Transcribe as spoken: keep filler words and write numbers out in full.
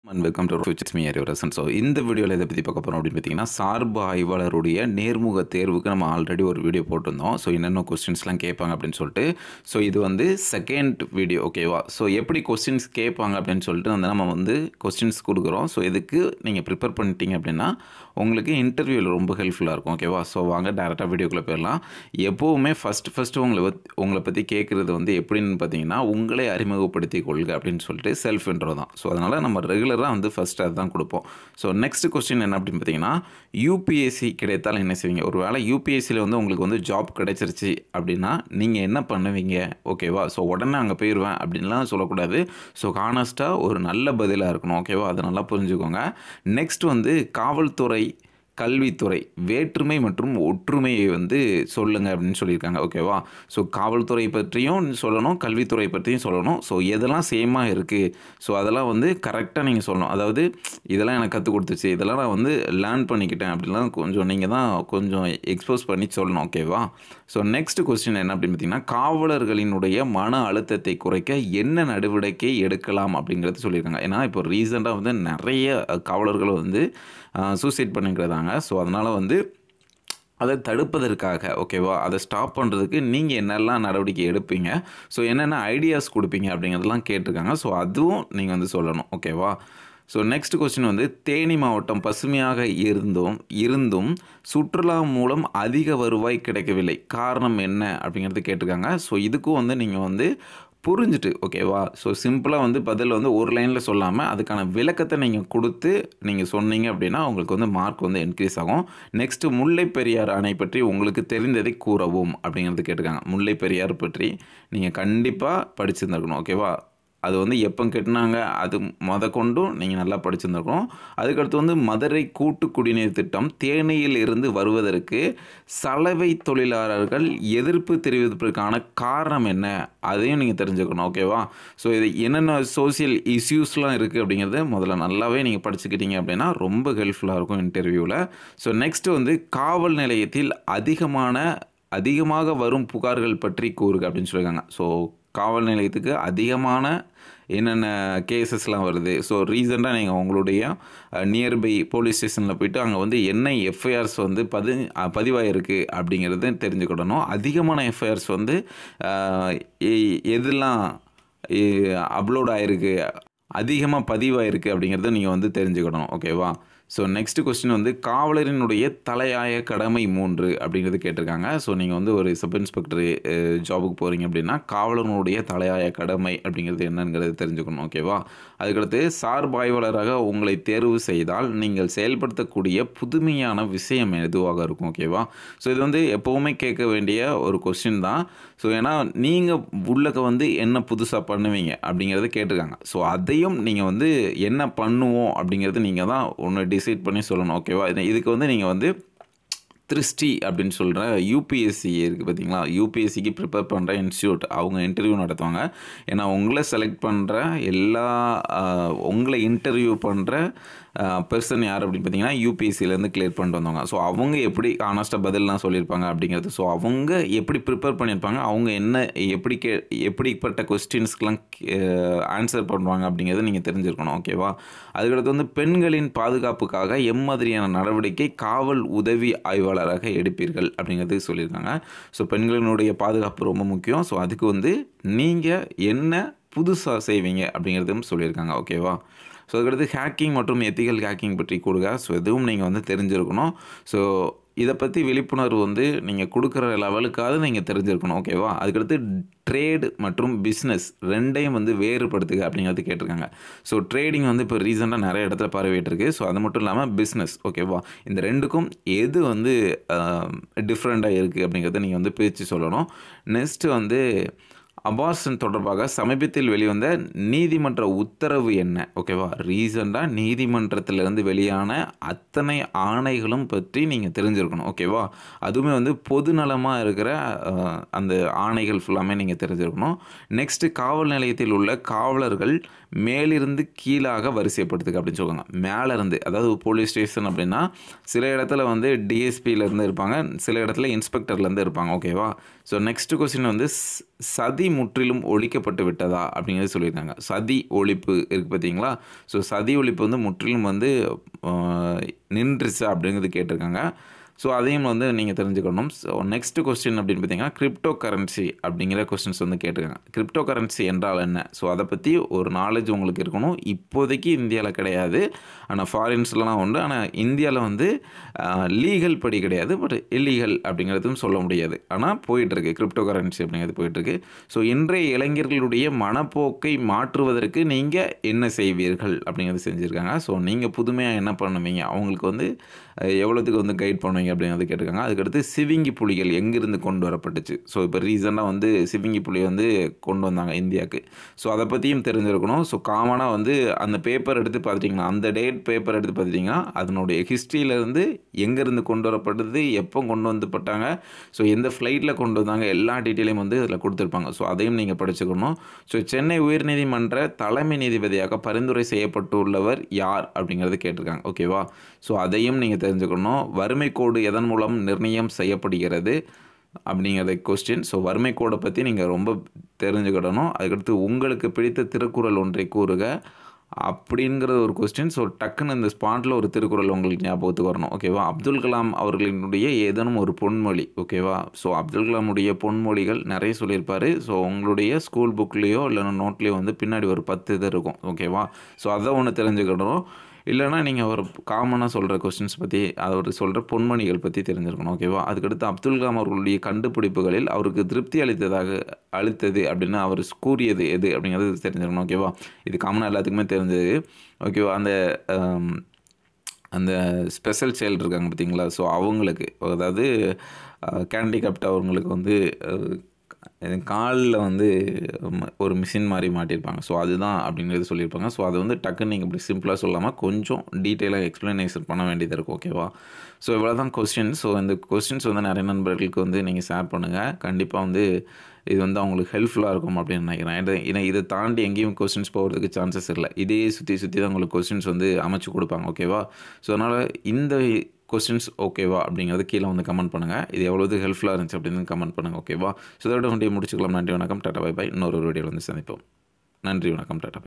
And welcome to rafuturesofficial Arivarasan. So இந்த வீடியோல எதை பத்தி பார்க்க போறோம் அப்படினு பாத்தீங்கன்னா சார்பு ஆய்வாளருடைய நேர்முக தேர்வுக்கு நம்ம ஆல்ரெடி ஒரு வீடியோ போட்டுருந்தோம். சோ என்னென்ன क्वेश्चंसலாம் கேட்பாங்க அப்படினு சொல்லிட்டு சோ இது வந்து செகண்ட் வீடியோ ஓகேவா. சோ எப்படி क्वेश्चंस கேட்பாங்க அப்படினு சொல்லிட்டு அந்த நம்ம வந்து क्वेश्चंस கொடுக்குறோம். சோ இதுக்கு நீங்க ப்ரிப்பேர் பண்ணிட்டீங்க அப்படினா உங்களுக்கு இன்டர்வியூல ரொம்ப ஹெல்ப்ஃபுல்லா இருக்கும் ஓகேவா. சோ வாங்க டைரக்டா வீடியோக்குள்ள போயிரலாம். எப்பவுமே ஃபர்ஸ்ட் ஃபர்ஸ்ட் உங்களை உங்களை பத்தி கேக்குறது வந்து எப்படின்னு பாத்தீங்கன்னா உங்களை அறிமுகப்படுத்திக் கொள்க அப்படினு சொல்லிட்டு செல்ஃப் இன்ட்ரோ தான். சோ அதனால நம்ம ரெகுலரா வந்து ஃபர்ஸ்ட் அதான் கொடுப்போம். சோ நெக்ஸ்ட் क्वेश्चन என்ன அப்படினு பாத்தீங்கன்னா யுபிஎஸ்சி கிடைத்தால் என்ன செய்வீங்க? ஒருவேளை யுபிஎஸ்சில வந்து உங்களுக்கு வந்து ஜாப் கிடைச்சிருச்சு அப்படினா நீங்க என்ன பண்ணுவீங்க ஓகேவா. சோ உடனே அங்க போய்டுவேன் அப்படின்லாம் சொல்லக்கூடாது. சோ ஹானஸ்டா ஒரு நல்ல பதிலா இருக்கணும் ஓகேவா. அத நல்லா புரிஞ்சுக்கோங்க. நெக்ஸ்ட் வந்து காவல்துறை கல்வித்துறை வேற்றுமை மற்றும் ஒற்றுமையை வந்து சொல்லுங்க அப்படின்னு சொல்லியிருக்காங்க ஓகேவா. ஸோ காவல்துறை பற்றியும் சொல்லணும், கல்வித்துறை பற்றியும் சொல்லணும். ஸோ எதெல்லாம் சேமாக இருக்குது ஸோ அதெல்லாம் வந்து கரெக்டாக நீங்கள் சொல்லணும். அதாவது இதெல்லாம் எனக்கு கற்றுக் கொடுத்துச்சு, இதெல்லாம் நான் வந்து லேர்ன் பண்ணிக்கிட்டேன் அப்படிலாம் கொஞ்சம் நீங்கள் தான் கொஞ்சம் எக்ஸ்போஸ் பண்ணி சொல்லணும் ஓகேவா. ஸோ நெக்ஸ்ட் கொஸ்டின் என்ன அப்படின்னு பார்த்தீங்கன்னா காவலர்களினுடைய மன அழுத்தத்தை குறைக்க என்ன நடவடிக்கை எடுக்கலாம் அப்படிங்கிறது சொல்லியிருக்காங்க. ஏன்னா இப்போ ரீசெண்டாக வந்து நிறைய காவலர்கள் வந்து சூசைட் பண்ணிக்கிறதாங்க. ஸோ அதனால் வந்து அதை தடுப்பதற்காக ஓகேவா அதை ஸ்டாப் பண்ணுறதுக்கு நீங்கள் என்னெல்லாம் நடவடிக்கை எடுப்பீங்க, ஸோ என்னென்ன ஐடியாஸ் கொடுப்பீங்க அப்படிங்கிறதெல்லாம் கேட்டிருக்காங்க. ஸோ அதுவும் நீங்கள் வந்து சொல்லணும் ஓகேவா. ஸோ நெக்ஸ்ட் கொஸ்டின் வந்து தேனி மாவட்டம் பசுமையாக இருந்தும் இருந்தும் சுற்றுலா மூலம் அதிக வருவாய் கிடைக்கவில்லை, காரணம் என்ன அப்படிங்கிறது கேட்டிருக்காங்க. ஸோ இதுக்கும் வந்து நீங்கள் வந்து புரிஞ்சுட்டு ஓகேவா. ஸோ சிம்பிளாக வந்து பதில் வந்து ஒரு லைனில் சொல்லாமல் அதுக்கான விளக்கத்தை நீங்கள் கொடுத்து நீங்கள் சொன்னீங்க அப்படின்னா உங்களுக்கு வந்து மார்க் வந்து இன்க்ரீஸ் ஆகும். நெக்ஸ்ட்டு முல்லை பெரியார் அணை பற்றி உங்களுக்கு தெரிந்ததை கூறவும் அப்படிங்கிறது கேட்டிருக்காங்க. முல்லை பெரியார் பற்றி நீங்கள் கண்டிப்பாக படிச்சிருந்துருக்கணும் ஓகேவா. அது வந்து எப்போ கட்டினாங்க அது மொத கொண்டும் நீங்கள் நல்லா படிச்சிருந்துருக்கணும். அதுக்கடுத்து வந்து மதுரை கூட்டு குடிநீர் திட்டம் தேனியில் இருந்து வருவதற்கு சலவை தொழிலாளர்கள் எதிர்ப்பு தெரிவிப்பதற்கான காரணம் என்ன அதையும் நீங்கள் தெரிஞ்சுக்கணும் ஓகேவா. ஸோ இது என்னென்ன சோசியல் இஷ்யூஸ்லாம் இருக்குது அப்படிங்கிறது முதல்ல நல்லாவே நீங்கள் படிச்சுக்கிட்டீங்க அப்படின்னா ரொம்ப ஹெல்ப்ஃபுல்லாக இருக்கும் இன்டர்வியூவில். ஸோ நெக்ஸ்ட்டு வந்து காவல் நிலையத்தில் அதிகமான அதிகமாக வரும் புகார்கள் பற்றி கூறுக அப்படின்னு சொல்லியிருக்காங்க. ஸோ காவல் நிலையத்துக்கு அதிகமான என்னென்ன கேசஸ்லாம் வருது, ஸோ ரீசெண்டாக நீங்கள் உங்களுடைய நியர்பை போலீஸ் ஸ்டேஷனில் போய்ட்டு அங்கே வந்து என்ன எஃப்ஐஆர்ஸ் வந்து பதி பதிவாயிருக்கு அப்படிங்கிறது தெரிஞ்சுக்கிடணும். அதிகமான எஃப்ஐஆர்ஸ் வந்து எதெல்லாம் அப்லோட் ஆகிருக்கு, அதிகமாக பதிவாயிருக்கு அப்படிங்கிறத நீங்கள் வந்து தெரிஞ்சுக்கிடணும் ஓகேவா. ஸோ நெக்ஸ்ட் கொஸ்டின் வந்து காவலரினுடைய தலையாய கடமை மூன்று அப்படிங்கிறது கேட்டிருக்காங்க. ஸோ நீங்கள் வந்து ஒரு சப் இன்ஸ்பெக்டர் ஜாபுக்கு போகிறீங்க அப்படின்னா காவலனுடைய தலையாய கடமை அப்படிங்கிறது என்னங்கிறது தெரிஞ்சுக்கணும் ஓகேவா. அதுக்கடுத்து சார்பாய்வாளராக உங்களை தேர்வு செய்தால் நீங்கள் செயல்படுத்தக்கூடிய புதுமையான விஷயம் எதுவாக இருக்கும் ஓகேவா. ஸோ இது வந்து எப்போவுமே கேட்க வேண்டிய ஒரு கொஸ்டின் தான். ஸோ ஏன்னா நீங்கள் உள்ளக்க வந்து என்ன புதுசாக பண்ணுவீங்க அப்படிங்கிறத கேட்டிருக்காங்க. ஸோ அதையும் நீங்கள் வந்து என்ன பண்ணுவோம் அப்படிங்கிறது நீங்கள் தான் ஒன்று டிசைட் பண்ணி சொல்லணும் ஓகேவா. இதுக்கு வந்து நீங்கள் வந்து திருஷ்டி அப்படின்னு சொல்கிற யூபிஎஸ்சி இருக்குது பார்த்தீங்களா, யூபிஎஸ்சிக்கு ப்ரிப்பேர் பண்ணுற இன்ஸ்டியூட் அவங்க இன்டர்வியூ நடத்துவாங்க. ஏன்னா உங்களை செலக்ட் பண்ணுற எல்லா உங்களை இன்டர்வியூ பண்ணுற பர்சன் யார் அப்படின்னு பார்த்தீங்கன்னா யூபிஎஸ்சிலேருந்து கிளியர் பண்ணிட்டு வந்தவங்க. ஸோ அவங்க எப்படி ஆனஸ்ட்டாக பதிலெலாம் சொல்லியிருப்பாங்க அப்படிங்கிறது, ஸோ அவங்க எப்படி ப்ரிப்பேர் பண்ணியிருப்பாங்க, அவங்க என்ன எப்படி கே எப்படிப்பட்ட கொஸ்டின்ஸ்க்கெலாம் ஆன்சர் பண்ணுவாங்க அப்படிங்கிறத நீங்கள் தெரிஞ்சிருக்கணும் ஓகேவா. அதுக்கடுத்து வந்து பெண்களின் பாதுகாப்புக்காக எம்மாதிரியான நடவடிக்கை காவல் உதவி ஆய்வாளராக எடுப்பீர்கள் அப்படிங்கிறது சொல்லியிருக்காங்க. ஸோ பெண்களினுடைய பாதுகாப்பு ரொம்ப முக்கியம். ஸோ அதுக்கு வந்து நீங்கள் என்ன புதுசாக செய்வீங்க அப்படிங்கிறதும் சொல்லியிருக்காங்க ஓகேவா. ஸோ அதுக்கடுத்து ஹேக்கிங் மற்றும் எத்திக்கல் ஹேக்கிங் பற்றி கொடுங்க. ஸோ எதுவும் நீங்கள் வந்து தெரிஞ்சிருக்கணும். ஸோ இதை பற்றி விழிப்புணர்வு வந்து நீங்கள் கொடுக்குற லெவலுக்காவது நீங்கள் தெரிஞ்சிருக்கணும் ஓகேவா. அதுக்கடுத்து ட்ரேடு மற்றும் பிஸ்னஸ் ரெண்டையும் வந்து வேறுபடுத்துக அப்படிங்கிறது கேட்டிருக்காங்க. ஸோ ட்ரேடிங் வந்து இப்போ ரீசெண்டாக நிறைய இடத்துல பரவிட்டு இருக்கு. ஸோ அது மட்டும் இல்லாமல் பிஸ்னஸ் ஓகேவா. இந்த ரெண்டுக்கும் எது வந்து டிஃப்ரெண்ட்டாக இருக்குது அப்படிங்கிறத நீங்கள் வந்து பிரித்து சொல்லணும். நெக்ஸ்ட்டு வந்து அபார்ஷன் தொடர்பாக சமீபத்தில் வெளிவந்த நீதிமன்ற உத்தரவு என்ன ஓகேவா. ரீசெண்டாக நீதிமன்றத்திலிருந்து வெளியான அத்தனை ஆணைகளும் பற்றி நீங்கள் தெரிஞ்சிருக்கணும் ஓகேவா. அதுவுமே வந்து பொதுநலமாக இருக்கிற அந்த ஆணைகள் ஃபுல்லாமே நீங்கள் தெரிஞ்சிருக்கணும். நெக்ஸ்ட்டு காவல் நிலையத்தில் உள்ள காவலர்கள் மேலிருந்து கீழாக வரிசைப்படுத்துக அப்படின்னு சொல்லுவாங்க. மேலேருந்து, அதாவது போலீஸ் ஸ்டேஷன் அப்படின்னா சில இடத்துல வந்து டிஎஸ்பியிலேருந்து இருப்பாங்க, சில இடத்துல இன்ஸ்பெக்டர்லேருந்து இருப்பாங்க. ஓகேவா? ஸோ நெக்ஸ்ட் கொஸ்டின் வந்து சதி முற்றிலும் ஒழிக்கப்பட்டு விட்டதா அப்படிங்கிறது சொல்லியிருக்காங்க. சதி ஒழிப்பு இருக்குது பார்த்தீங்களா? ஸோ சதி ஒழிப்பு வந்து முற்றிலும் வந்து நின்றுச்சா அப்படிங்கிறது கேட்டிருக்காங்க. ஸோ அதையும் வந்து நீங்கள் தெரிஞ்சுக்கணும். ஸோ நெக்ஸ்ட் கொஸ்டின் அப்படின்னு பார்த்தீங்கன்னா கிரிப்டோ கரன்சி அப்படிங்கிற கொஸ்டின்ஸ் வந்து கேட்டிருக்காங்க. கிரிப்டோ கரன்சி என்றால் என்ன? ஸோ அதை பற்றி ஒரு நாலேஜ் உங்களுக்கு இருக்கணும். இப்போதைக்கு இந்தியாவில் கிடையாது, ஆனால் ஃபாரின்ஸ்லாம் உண்டு. ஆனால் இந்தியாவில் வந்து லீகல் படி கிடையாது, பட் இல்லீகல் அப்படிங்கிறதும் சொல்ல முடியாது. ஆனால் போயிட்டுருக்கு கிரிப்டோ கரன்சி அப்படிங்கிறது போயிட்டுருக்கு. ஸோ இன்றைய இளைஞர்களுடைய மனப்போக்கை மாற்றுவதற்கு நீங்கள் என்ன செய்வீர்கள் அப்படிங்கிறது செஞ்சுருக்காங்க. ஸோ நீங்கள் புதுமையாக என்ன பண்ணுவீங்க, அவங்களுக்கு வந்து எவ்வளோத்துக்கு வந்து கைட் பண்ணுவீங்க அப்படிங்கிறது கேட்டிருக்காங்க. அதுக்கடுத்து சிவிங்கி புலிகள் எங்கிருந்து கொண்டு வரப்பட்டுச்சு? ஸோ இப்போ ரீசெண்டாக வந்து சிவிங்கி புலி வந்து கொண்டு வந்தாங்க இந்தியாவுக்கு. ஸோ அதை பற்றியும் தெரிஞ்சிருக்கணும். ஸோ காமனாக வந்து அந்த பேப்பர் எடுத்து பார்த்துட்டிங்கன்னா, அந்த டேட் பேப்பர் எடுத்து பார்த்துட்டிங்கன்னா அதனுடைய ஹிஸ்ட்ரியிலேருந்து எங்கேருந்து கொண்டு வரப்பட்டது, எப்போ கொண்டு வந்து பட்டாங்க, ஸோ எந்த ஃப்ளைட்டில் கொண்டு வந்தாங்க, எல்லா டீட்டெயிலையும் வந்து அதில் கொடுத்துருப்பாங்க. ஸோ அதையும் நீங்கள் படிச்சுக்கணும். ஸோ சென்னை உயர்நீதிமன்ற தலைமை நீதிபதியாக பரிந்துரை செய்யப்பட்டுள்ளவர் யார் அப்படிங்கிறது கேட்டிருக்காங்க. ஓகேவா? ஸோ அதையும் நீங்கள் தெரிஞ்சுக்கணும். வறுமை கோடு எதன் மூலம் நிர்ணயம் செய்யப்படுகிறது அப்படிங்கிறத கொஸ்டின். ஸோ வறுமை கோடை பற்றி நீங்கள் ரொம்ப தெரிஞ்சுக்கிடணும். அதுக்கடுத்து உங்களுக்கு பிடித்த திருக்குறள் ஒன்றை கூறுக அப்படிங்கிற ஒரு கொஸ்டின். ஸோ டக்குன்னு இந்த ஸ்பாட்டில் ஒரு திருக்குறள் உங்களுக்கு ஞாபகத்துக்கு வரணும். ஓகேவா? அப்துல் கலாம் அவர்களினுடைய ஏதேனும் ஒரு பொன்மொழி. ஓகேவா? ஸோ அப்துல் கலாமுடைய பொன்மொழிகள் நிறைய சொல்லியிருப்பார். ஸோ உங்களுடைய ஸ்கூல் புக்லேயோ இல்லைன்னா நோட்லேயோ வந்து பின்னாடி ஒரு பத்து இது இருக்கும். ஓகேவா? ஸோ அதை ஒன்று தெரிஞ்சுக்கிடணும். இல்லைனா நீங்கள் ஒரு காமனாக சொல்கிற கொஸ்டின்ஸ் பற்றி, அவர் சொல்கிற பொன்மொழிகள் பற்றி தெரிஞ்சிருக்கணும். ஓகேவா? அதுக்கடுத்து அப்துல் கலாம் அவர்களுடைய கண்டுபிடிப்புகளில் அவருக்கு திருப்தி அளித்ததாக அளித்தது அப்படின்னு அவர் கூறியது எது அப்படிங்கிறது தெரிஞ்சிருக்கணும். ஓகேவா? இது காமனாக எல்லாத்துக்குமே தெரிஞ்சது. ஓகேவா? அந்த அந்த ஸ்பெஷல் சைல்டு இருக்காங்க பார்த்தீங்களா? ஸோ அவங்களுக்கு, அதாவது கேண்டிகேப்ட் அவங்களுக்கு வந்து காலில் வந்து ஒரு மிஷின் மாதிரி மாட்டியிருப்பாங்க. ஸோ அதுதான் அப்படிங்கிறது சொல்லியிருப்பாங்க. ஸோ அதை வந்து டக்குன்னு நீங்கள் இப்படி சிம்பிளாக சொல்லாமல் கொஞ்சம் டீட்டெயிலாக எக்ஸ்ப்ளனேஷன் பண்ண வேண்டியது இருக்கும். ஓகேவா? ஸோ இவ்வளோ தான் கொஸ்டின். ஸோ இந்த கொஸ்டின்ஸ் வந்து நிறைய நண்பர்களுக்கு வந்து நீங்கள் ஷேர் பண்ணுங்கள். கண்டிப்பாக வந்து இது வந்து அவங்களுக்கு ஹெல்ப்ஃபுல்லாக இருக்கும் அப்படின்னு நினைக்கிறேன். இதை ஏன்னா இதை தாண்டி எங்கேயும் கொஸ்டின்ஸ் போகிறதுக்கு சான்சஸ் இல்லை. இதே சுற்றி சுற்றி தான் உங்களுக்கு கொஸ்டின்ஸ் வந்து அமைச்சு கொடுப்பாங்க. ஓகேவா? ஸோ அதனால் இந்த கொஸ்டின்ஸ் ஓகேவா அப்படிங்கிறது கீழே வந்து கமெண்ட் பண்ணுங்கள். இது எவ்வளோது ஹெல்ப்ஃபுல்லாக இருந்துச்சு அப்படின்னு கமெண்ட் பண்ணுங்கள். ஓகேவா? ஸோ இதோட வண்டியை முடிச்சுக்கலாம். நன்றி, வணக்கம், டாட்டா, பை பை. இன்னொரு வீடியோவில் வந்து சந்திப்போம். நன்றி, வணக்கம், டாட்டா.